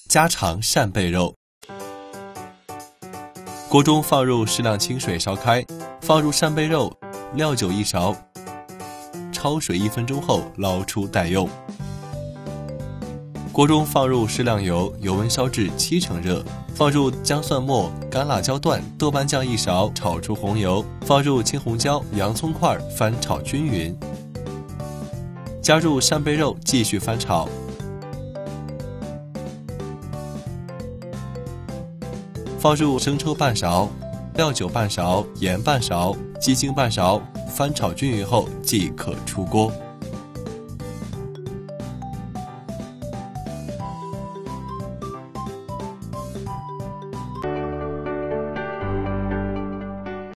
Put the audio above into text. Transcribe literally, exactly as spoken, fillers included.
家常扇贝肉。锅中放入适量清水烧开，放入扇贝肉，料酒一勺，焯水一分钟后捞出待用。锅中放入适量油，油温烧至七成热，放入姜蒜末、干辣椒段、豆瓣酱一勺，炒出红油，放入青红椒、洋葱块，翻炒均匀。加入扇贝肉，继续翻炒。放入生抽半勺，料酒半勺，盐半勺，鸡精半勺，翻炒均匀后即可出锅。